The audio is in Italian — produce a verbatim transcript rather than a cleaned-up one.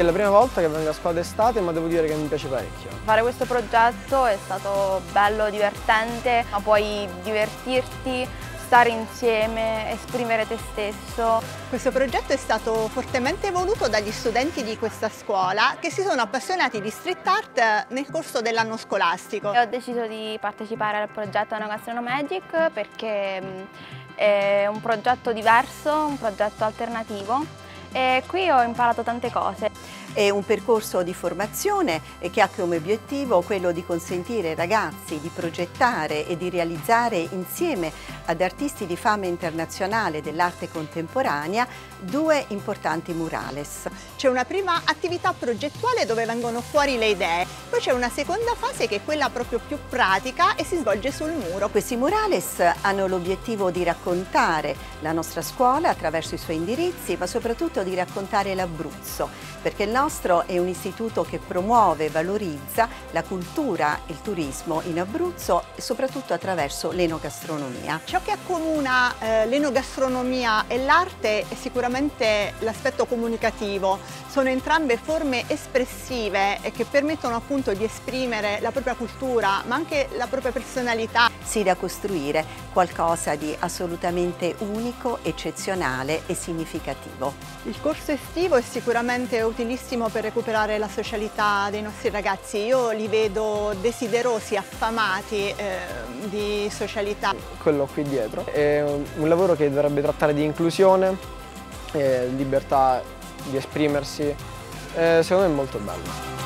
È la prima volta che vengo a scuola d'estate, ma devo dire che mi piace parecchio. Fare questo progetto è stato bello, divertente, ma puoi divertirti, stare insieme, esprimere te stesso. Questo progetto è stato fortemente voluto dagli studenti di questa scuola che si sono appassionati di street art nel corso dell'anno scolastico. E ho deciso di partecipare al progetto Enogastronomagic perché è un progetto diverso, un progetto alternativo e qui ho imparato tante cose. È un percorso di formazione che ha come obiettivo quello di consentire ai ragazzi di progettare e di realizzare insieme ad artisti di fama internazionale dell'arte contemporanea due importanti murales. C'è una prima attività progettuale dove vengono fuori le idee, poi c'è una seconda fase che è quella proprio più pratica e si svolge sul muro. Questi murales hanno l'obiettivo di raccontare la nostra scuola attraverso i suoi indirizzi, ma soprattutto di raccontare l'Abruzzo, perché il nostro è un istituto che promuove e valorizza la cultura e il turismo in Abruzzo e soprattutto attraverso l'enogastronomia. Ciò che accomuna eh, l'enogastronomia e l'arte è sicuramente l'aspetto comunicativo. Sono entrambe forme espressive e che permettono appunto di esprimere la propria cultura ma anche la propria personalità. Sì, da costruire qualcosa di assolutamente unico, eccezionale e significativo. Il corso estivo è sicuramente utilissimo per recuperare la socialità dei nostri ragazzi. Io li vedo desiderosi, affamati eh, di socialità. Quello qui dietro è un lavoro che dovrebbe trattare di inclusione, eh, libertà di esprimersi, eh, secondo me è molto bello.